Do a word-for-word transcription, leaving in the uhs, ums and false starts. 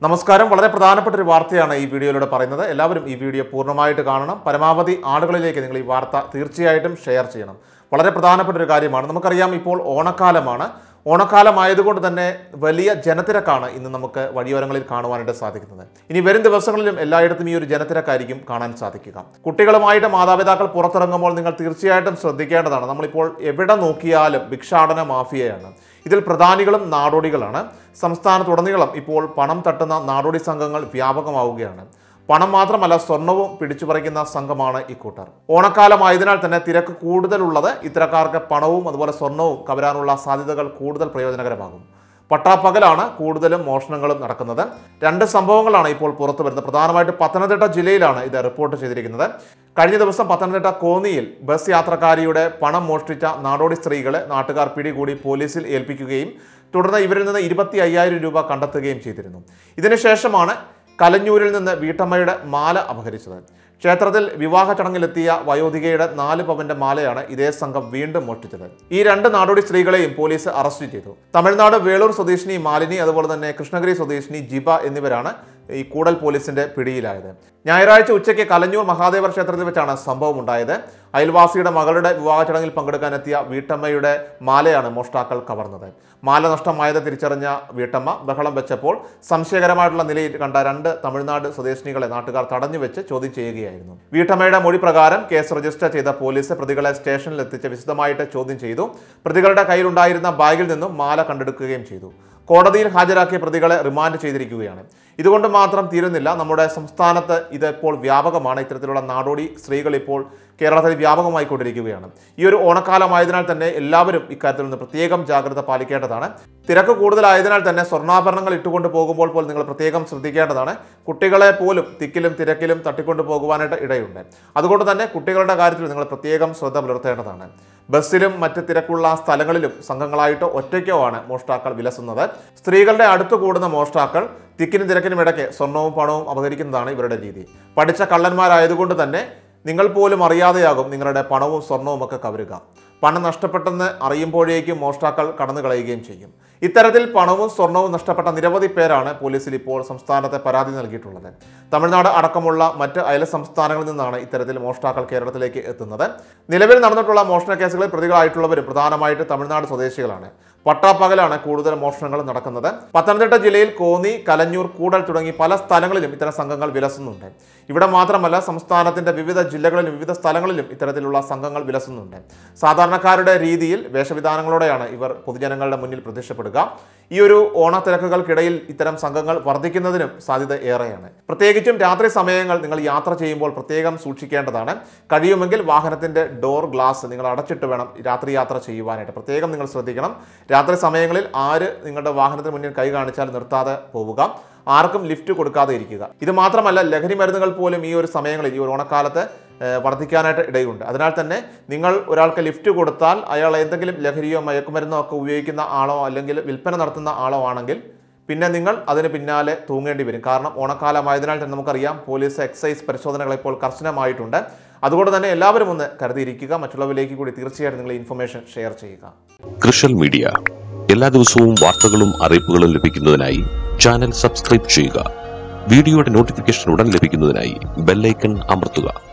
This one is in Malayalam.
നമസ്കാരം. വളരെ പ്രധാനപ്പെട്ട ഒരു വാർത്തയാണ് ഈ വീഡിയോയിലൂടെ പറയുന്നത്. എല്ലാവരും ഈ വീഡിയോ പൂർണ്ണമായിട്ട് കാണണം. പരമാവധി ആളുകളിലേക്ക് നിങ്ങൾ ഈ വാർത്ത തീർച്ചയായിട്ടും ഷെയർ ചെയ്യണം. വളരെ പ്രധാനപ്പെട്ട ഒരു കാര്യമാണ്. നമുക്കറിയാം, ഇപ്പോൾ ഓണക്കാലമാണ്. ഓണക്കാലമായതുകൊണ്ട് തന്നെ വലിയ ജനത്തിരക്കാണ് ഇന്ന് നമുക്ക് വഴിയോരങ്ങളിൽ കാണുവാനായിട്ട് സാധിക്കുന്നത്. ഇനി വരും ദിവസങ്ങളിലും എല്ലായിടത്തും ഈ ഒരു ജനത്തിരക്കായിരിക്കും കാണാൻ സാധിക്കുക. കുട്ടികളുമായിട്ട് മാതാപിതാക്കൾ പുറത്തിറങ്ങുമ്പോൾ നിങ്ങൾ തീർച്ചയായിട്ടും ശ്രദ്ധിക്കേണ്ടതാണ്. നമ്മളിപ്പോൾ എവിടെ നോക്കിയാലും ഭിക്ഷാടന മാഫിയയാണ്. ഇതിൽ പ്രധാനികളും നാടോടികളാണ്. സംസ്ഥാനത്തുടനീളം ഇപ്പോൾ പണം തട്ടുന്ന നാടോടി സംഘങ്ങൾ വ്യാപകമാവുകയാണ്. പണം മാത്രമല്ല, സ്വർണവും പിടിച്ചുപറിക്കുന്ന സംഘമാണ് ഇക്കൂട്ടർ. ഓണക്കാലമായതിനാൽ തന്നെ തിരക്ക് കൂടുതലുള്ളത് ഇത്തരക്കാർക്ക് പണവും അതുപോലെ സ്വർണവും കവരാനുള്ള സാധ്യതകൾ കൂടുതൽ പ്രയോജനകരമാകും. പട്ടാപ്പകലാണ് കൂടുതലും മോഷണങ്ങളും നടക്കുന്നത്. രണ്ട് സംഭവങ്ങളാണ് ഇപ്പോൾ പുറത്തു വരുന്നത്. പ്രധാനമായിട്ട് പത്തനംതിട്ട ജില്ലയിലാണ് ഇത് റിപ്പോർട്ട് ചെയ്തിരിക്കുന്നത്. കഴിഞ്ഞ ദിവസം പത്തനംതിട്ട കോന്നിയിൽ ബസ് യാത്രക്കാരിയുടെ പണം മോഷ്ടിച്ച നാടോടി സ്ത്രീകളെ നാട്ടുകാർ പിടികൂടി പോലീസിൽ ഏൽപ്പിക്കുകയും തുടർന്ന് ഇവരിൽ നിന്ന് ഇരുപത്തി അയ്യായിരം രൂപ കണ്ടെത്തുകയും ചെയ്തിരുന്നു. ഇതിനുശേഷമാണ് കലഞ്ഞൂരിൽ നിന്ന് വീട്ടമ്മയുടെ മാല അപഹരിച്ചത്. ക്ഷേത്രത്തിൽ വിവാഹ ചടങ്ങിലെത്തിയ വയോധികയുടെ നാല് പവന്റെ മാലയാണ് ഇതേ സംഘം വീണ്ടും മോഷ്ടിച്ചത്. ഈ രണ്ട് നാടോടി സ്ത്രീകളെയും പോലീസ് അറസ്റ്റ് ചെയ്തു. തമിഴ്നാട് വേളൂർ സ്വദേശിനി മാലിനി, അതുപോലെ തന്നെ കൃഷ്ണഗിരി സ്വദേശിനി ജിബ എന്നിവരാണ് ഈ കൂടൽ പോലീസിന്റെ പിടിയിലായത്. ഞായറാഴ്ച ഉച്ചയ്ക്ക് കലഞ്ഞൂർ മഹാദേവർ ക്ഷേത്രത്തിൽ വെച്ചാണ് സംഭവം ഉണ്ടായത്. അയൽവാസിയുടെ മകളുടെ വിവാഹ ചടങ്ങിൽ പങ്കെടുക്കാനെത്തിയ വീട്ടമ്മയുടെ മാലയാണ് മോഷ്ടാക്കൾ കവർന്നത്. മാല നഷ്ടമായത് തിരിച്ചറിഞ്ഞ വീട്ടമ്മ ബഹളം വെച്ചപ്പോൾ സംശയകരമായിട്ടുള്ള നിലയിൽ കണ്ട രണ്ട് തമിഴ്നാട് സ്വദേശിനികളെ നാട്ടുകാർ തടഞ്ഞുവെച്ച് ചോദ്യം ചെയ്യുകയായിരുന്നു. വീട്ടമ്മയുടെ മൊഴി പ്രകാരം കേസ് രജിസ്റ്റർ ചെയ്ത പോലീസ് പ്രതികളെ സ്റ്റേഷനിൽ എത്തിച്ച് വിശദമായിട്ട് ചോദ്യം ചെയ്തു. പ്രതികളുടെ കയ്യിലുണ്ടായിരുന്ന ബാഗിൽ നിന്നും മാല കണ്ടെടുക്കുകയും ചെയ്തു. കോടതിയിൽ ഹാജരാക്കിയ പ്രതികളെ റിമാൻഡ് ചെയ്തിരിക്കുകയാണ്. ഇതുകൊണ്ട് മാത്രം തീരുന്നില്ല. നമ്മുടെ സംസ്ഥാനത്ത് ഇത് ഇപ്പോൾ വ്യാപകമാണ്. ഇത്തരത്തിലുള്ള നാടോടി സ്ത്രീകൾ ഇപ്പോൾ കേരളത്തിൽ വ്യാപകമായിക്കൊണ്ടിരിക്കുകയാണ്. ഈ ഒരു ഓണക്കാലമായതിനാൽ തന്നെ എല്ലാവരും ഇക്കാര്യത്തിൽ നിന്ന് പ്രത്യേകം ജാഗ്രത പാലിക്കേണ്ടതാണ്. തിരക്ക് കൂടുതലായതിനാൽ തന്നെ സ്വർണ്ണാഭരണങ്ങൾ ഇട്ടുകൊണ്ട് പോകുമ്പോൾ പോലും നിങ്ങൾ പ്രത്യേകം ശ്രദ്ധിക്കേണ്ടതാണ്. കുട്ടികളെ പോലും തിക്കിലും തിരക്കിലും തട്ടിക്കൊണ്ടു പോകുവാനായിട്ട് ഇടയുണ്ട്. അതുകൊണ്ട് തന്നെ കുട്ടികളുടെ കാര്യത്തിൽ നിങ്ങൾ പ്രത്യേകം ശ്രദ്ധ പുലർത്തേണ്ടതാണ്. ബസ്സിലും മറ്റ് തിരക്കുള്ള സ്ഥലങ്ങളിലും സംഘങ്ങളായിട്ടോ ഒറ്റയ്ക്കോ ആണ് മോഷ്ടാക്കൾ വിലസുന്നത്. സ്ത്രീകളുടെ അടുത്ത് കൂടുന്ന മോഷ്ടാക്കൾ തിക്കിനും തിരക്കിനും ഇടയ്ക്ക് സ്വർണവും പണവും അപഹരിക്കുന്നതാണ് ഇവരുടെ രീതി. പഠിച്ച കള്ളന്മാരായതുകൊണ്ട് തന്നെ നിങ്ങൾ പോലും അറിയാതെയാകും നിങ്ങളുടെ പണവും സ്വർണവും ഒക്കെ കവരുക. പണം നഷ്ടപ്പെട്ടെന്ന് അറിയുമ്പോഴേക്കും മോഷ്ടാക്കൾ കടന്നു കളയുകയും ചെയ്യും. ഇത്തരത്തിൽ പണവും സ്വർണവും നഷ്ടപ്പെട്ട നിരവധി പേരാണ് പോലീസിൽ ഇപ്പോൾ സംസ്ഥാനത്തെ പരാതി നൽകിയിട്ടുള്ളത്. തമിഴ്നാട് അടക്കമുള്ള മറ്റ് അയൽ സംസ്ഥാനങ്ങളിൽ നിന്നാണ് ഇത്തരത്തിൽ മോഷ്ടാക്കൾ കേരളത്തിലേക്ക് എത്തുന്നത്. നിലവിൽ നടന്നിട്ടുള്ള മോഷണ കേസുകളിൽ പ്രതികളായിട്ടുള്ളവരും പ്രധാനമായിട്ട് തമിഴ്നാട് സ്വദേശികളാണ്. പട്ടാപ്പകലാണ് കൂടുതൽ മോഷണങ്ങൾ നടക്കുന്നത്. പത്തനംതിട്ട ജില്ലയിൽ കോന്നി, കലഞ്ഞൂർ, കൂടൽ തുടങ്ങി പല സ്ഥലങ്ങളിലും ഇത്തരം സംഘങ്ങൾ വിലസുന്നുണ്ട്. ഇവിടെ മാത്രമല്ല, സംസ്ഥാനത്തിന്റെ വിവിധ ജില്ലകളിലും വിവിധ സ്ഥലങ്ങളിലും ഇത്തരത്തിലുള്ള സംഘങ്ങൾ വിലസുന്നുണ്ട്. സാധാരണക്കാരുടെ രീതിയിൽ വേഷവിധാനങ്ങളോടെയാണ് ഇവർ പൊതുജനങ്ങളുടെ മുന്നിൽ പ്രത്യക്ഷപ്പെടുക. ഈ ഒരു ഓണത്തിരക്കുകൾക്കിടയിൽ ഇത്തരം സംഘങ്ങൾ വർദ്ധിക്കുന്നതിനും സാധ്യത ഏറെയാണ്. പ്രത്യേകിച്ചും രാത്രി സമയങ്ങൾ നിങ്ങൾ യാത്ര ചെയ്യുമ്പോൾ പ്രത്യേകം സൂക്ഷിക്കേണ്ടതാണ്. കഴിയുമെങ്കിൽ വാഹനത്തിന്റെ ഡോർ ഗ്ലാസ് നിങ്ങൾ അടച്ചിട്ട് വേണം രാത്രി യാത്ര ചെയ്യുവാനായിട്ട്. പ്രത്യേകം നിങ്ങൾ ശ്രദ്ധിക്കണം. രാത്രി സമയങ്ങളിൽ ആര് നിങ്ങളുടെ വാഹനത്തിന് മുന്നിൽ കൈ കാണിച്ചാൽ നിർത്താതെ പോവുക. ആർക്കും ലിഫ്റ്റ് കൊടുക്കാതെ ഇരിക്കുക. ഇത് മാത്രമല്ല, ലഹരി മരുന്നുകൾ പോലും ഈ ഒരു സമയങ്ങളിൽ, ഈ ഒരു ഓണക്കാലത്ത് വർദ്ധിക്കാനായിട്ട് ഇടയുണ്ട്. അതിനാൽ തന്നെ നിങ്ങൾ ഒരാൾക്ക് ലിഫ്റ്റ് കൊടുത്താൽ അയാൾ എന്തെങ്കിലും ലഹരിയോ മയക്കുമരുന്നോ ഒക്കെ ഉപയോഗിക്കുന്ന ആളോ അല്ലെങ്കിൽ വിൽപ്പന നടത്തുന്ന ആളോ ആണെങ്കിൽ പിന്നെ നിങ്ങൾ അതിന് പിന്നാലെ തൂങ്ങേണ്ടി വരും. കാരണം ഓണക്കാലമായതിനാൽ തന്നെ നമുക്കറിയാം, പോലീസ് എക്സൈസ് പരിശോധനകൾ ഇപ്പോൾ കർശനമായിട്ടുണ്ട്. അതുകൊണ്ട് തന്നെ എല്ലാവരും ഒന്ന് കരുതിയിരിക്കുക. മറ്റുള്ളവരിലേക്ക് കൂടി തീർച്ചയായിട്ടും നിങ്ങൾ ഇൻഫർമേഷൻ ഷെയർ ചെയ്യുക. ക്രിഷൽ മീഡിയ എല്ലാ ദിവസവും വാർത്തകളും അറിയിപ്പുകളും ലഭിക്കുന്നതിനായി ചാനൽ സബ്സ്ക്രൈബ് ചെയ്യുക. വീഡിയോയുടെ നോട്ടിഫിക്കേഷൻ ഉടൻ ലഭിക്കുന്നതിനായി ബെല്ലൈക്കൺ അമർത്തുക.